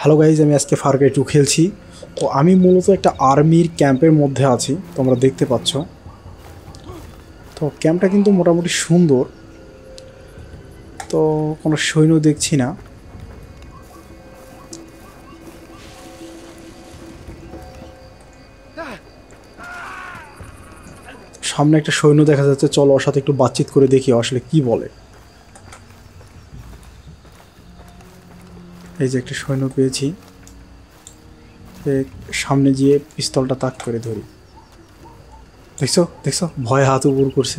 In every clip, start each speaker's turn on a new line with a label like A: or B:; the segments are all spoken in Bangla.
A: হ্যালো গাইজ, আমি আজকে ফার ক্রাই 2 খেলছি। তো আমি মূলত একটা আর্মির ক্যাম্পের মধ্যে আছি, তোমরা দেখতে পাচ্ছ। তো ক্যাম্পটা কিন্তু মোটামুটি সুন্দর, তো কোনো সৈন্য দেখছি না। সামনে একটা সৈন্য দেখা যাচ্ছে, চলো ওর সাথে একটু বাতচিত করে দেখি আসলে কি বলে। এই যে একটা সৈন্য পেয়েছি, সামনে গিয়ে পিস্তলটা তাক করে ধরি। দেখছো দেখছো, ভয়ে হাত উপর করছে।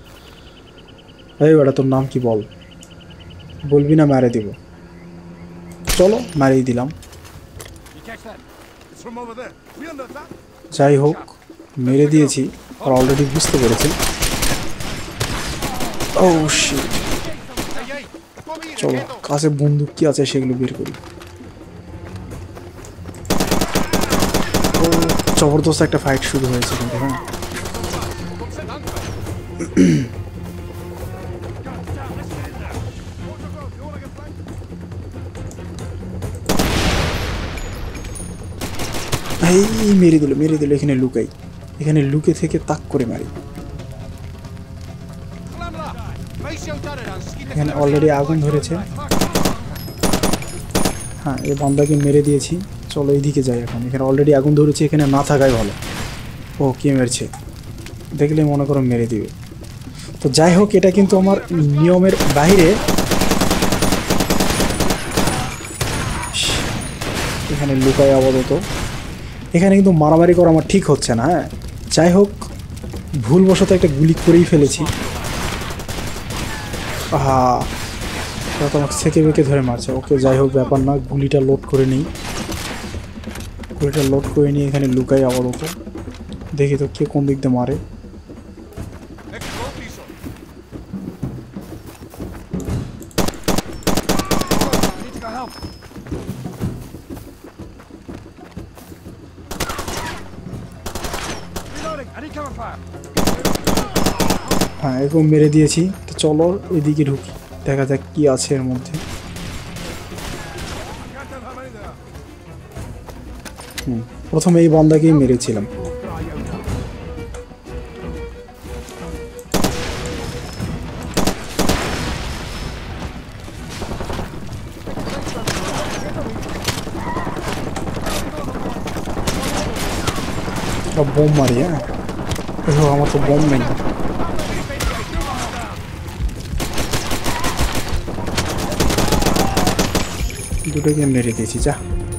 A: এই বেটা, তোর নাম কি বল? বলবি না মেরে দিব। চলো মারিয়ে দিলাম। যাই হোক, মেরে দিয়েছি, আর অলরেডি বুঝতে পেরেছি। Oh shit. চলো কাছে বন্দুক কি আছে সেগুলো বের করি। ও জবরদস্ত একটা ফাইট শুরু হয়েছে কিন্তু। হ্যাঁ, এই মেরে দিল মেরে দিল। এখানে লুকাই, এখানে লুকে থেকে তাক করে মারি। এখানে অলরেডি আগুন ধরেছে। হ্যাঁ, এই বান্দাকে মেরে দিয়েছি। চলো এইদিকে যাই এখন। এখানে অলরেডি আগুন ধরেছে, এখানে না থাকাই ভালো। ও কে মেরেছে দেখলে মনে করো মেরে দিবে। তো যাই হোক, এটা কিন্তু আমার নিয়মের বাইরে। এখানে লুকাই আপাতত। এখানে কিন্তু মারামারি করা আমার ঠিক হচ্ছে না। হ্যাঁ, যাই হোক, ভুলবশত একটা গুলি করেই ফেলেছি। তো আমাকে সেকে বেঁকে ধরে মারছে। ওকে, যাই হোক, ব্যাপার না। গুলিটা লোড করে নিই, গুলিটা লোড করে নিয়ে এখানে লুকাই আপাতত। দেখি তো কে কোন দিক দিয়ে মারে। হ্যাঁ, এরকম মেরে দিয়েছি। তো চলো এদিকে ঢুকি, দেখা যাক কি আছে এর মধ্যে। প্রথমে এই বান্দাকেই মেরেছিলাম। বোম মারি। হ্যাঁ, আমার তো বোম নেই। দুটোকে মেরে দিয়েছি। যা,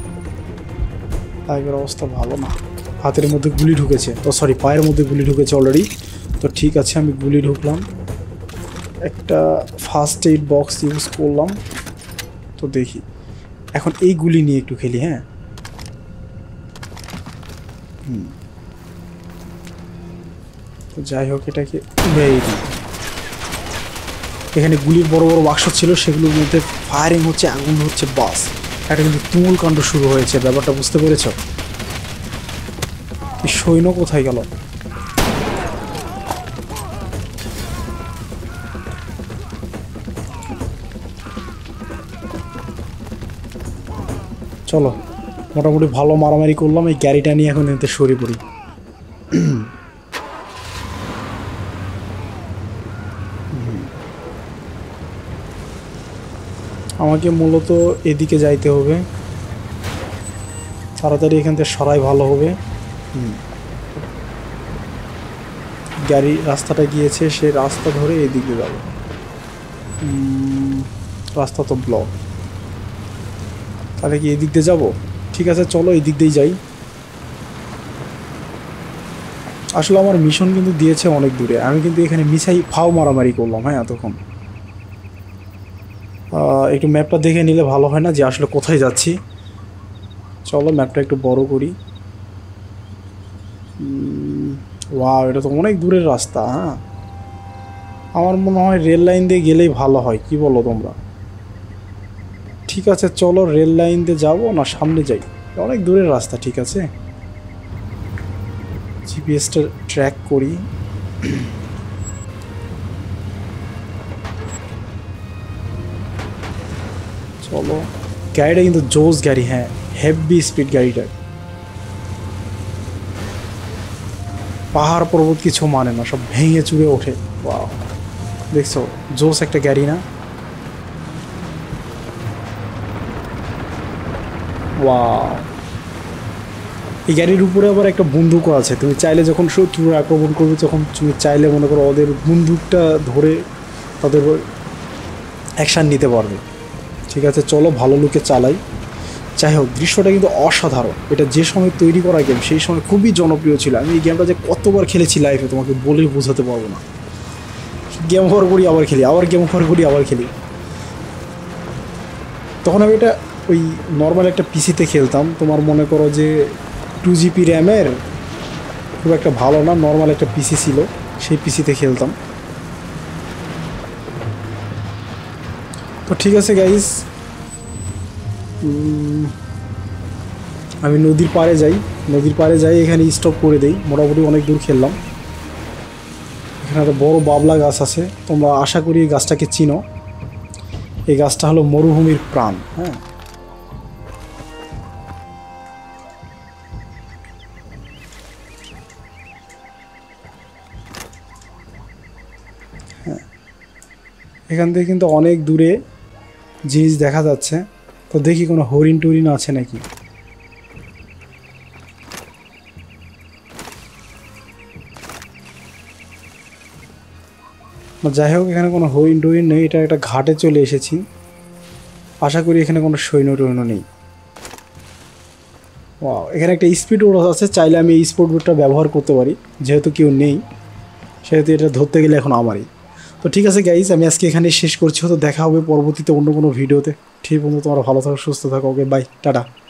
A: আগের অবস্থা ভালো না। হাতের মধ্যে গুলি ঢুকেছে, তো সরি, পায়ের মধ্যে গুলি ঢুকেছে অলরেডি। তো ঠিক আছে, আমি গুলি ঢুকলাম, একটা ফার্স্ট এইড বক্স ইউজ করলাম। তো দেখি এখন এই গুলি নিয়ে একটু খেলি। হ্যাঁ, তো যাই হোক, এটাকে মেরে দিই। এখানে গুলির বড় বড় বাক্স ছিল, সেগুলোর মধ্যে ফায়ারিং হচ্ছে, আগুন হচ্ছে। বাস, একটা কিন্তু তুমুল কাণ্ড শুরু হয়েছে। ব্যাপারটা বুঝতে পেরেছ? সৈন্য কোথায় গেল? চলো, মোটামুটি ভালো মারামারি করলাম। এই গাড়িটা নিয়ে এখন এতে সরে পড়ি। আমাকে মূলত এদিকে যাইতে হবে, তাড়াতাড়ি এখান থেকে সরাই ভালো হবে। গাড়ি রাস্তাটা গিয়েছে, সে রাস্তা ধরে এদিকে যাবে। রাস্তা তো ব্লক, তাহলে কি এদিক দিয়ে যাবো? ঠিক আছে, চলো এই দিক দিয়েই যাই। আসলে আমার মিশন কিন্তু দিয়েছে অনেক দূরে, আমি কিন্তু এখানে মিছাই ফাও মারামারি করলাম। হ্যাঁ, এতক্ষণ একটু ম্যাপটা দেখে নিলে ভালো হয় না যে আসলে কোথায় যাচ্ছি। চলো ম্যাপটা একটু বড় করি। ওয়াও, এটা তো অনেক দূরের রাস্তা। হ্যাঁ, আমার মনে হয় রেল লাইন দিয়ে গেলেই ভালো হয়, কি বলো তোমরা? ঠিক আছে, চলো রেল লাইন দিয়ে যাবো না সামনে যাই? অনেক দূরের রাস্তা। ঠিক আছে, জিপিএসটা ট্র্যাক করি। চলো গাড়িটা কিন্তু জোস গাড়ি, হ্যাঁ হেভি স্পিড গাড়িটা, পাহাড় পর্বত কিছু মানে না, সব ভেঙে চুরে ওঠে। ওয়াও, দেখছো জোস একটা গাড়ি না? ওয়াও, এই গাড়ির উপরে আবার একটা বন্দুকও আছে, তুমি চাইলে যখন শত্রুরা আক্রমণ করবে তখন তুমি চাইলে মনে করো ওদের বন্দুকটা ধরে তাদের অ্যাকশান নিতে পারবে। ঠিক আছে, চলো ভালো লুকে চালাই। যাই হোক, দৃশ্যটা কিন্তু অসাধারণ। এটা যে সময় তৈরি করা গেম সেই সময় খুবই জনপ্রিয় ছিল। আমি এই গেমটা যে কতবার খেলেছি লাইফে তোমাকে বলে বোঝাতে পারবো না। গেম ওভার করি আবার খেলি, আবার গেম ওভার করি আবার খেলি। তখন আমি এটা ওই নর্মাল একটা পিসিতে খেলতাম, তোমার মনে করো যে 2 GB র্যামের, খুব একটা ভালো না, নর্মাল একটা পিসি ছিল, সেই পিসিতে খেলতাম। তো ঠিক আছে গাইস, আমি নদীর পাড়ে যাই, এখানে স্টপ করে দেই। মোটামুটি অনেক দূর খেললাম। এখানে একটা বড় বাবলা গাছ আছে, তোমরা আশা করি এই গাছটাকে চিনো। এই গাছটা হলো মরুভূমির প্রাণ। হ্যাঁ, এখান থেকে কিন্তু অনেক দূরে জিনিস দেখা যাচ্ছে। তো দেখি কোনো হরিণ টরিণ আছে নাকি। যাই হোক, এখানে কোনো হরিণ টরিণ নেই, এটা একটা ঘাটে চলে এসেছি। আশা করি এখানে কোনো সৈন্য টৈন্য নেই। ওয়াও, এখানে একটা স্পিড বোট আছে, চাইলে আমি এই স্পিড বোটটা ব্যবহার করতে পারি, যেহেতু কেউ নেই সেহেতু এটা ধরতে গেলে এখন আমারই। তো ঠিক আছে গাইজ, আমি আজকে এখানে শেষ করছি। হয়তো দেখা হবে পরবর্তীতে অন্য কোনো ভিডিওতে। ঠিক বন্ধু, তোমরা ভালো থাকো, সুস্থ থাকো। Okay, bye, tata.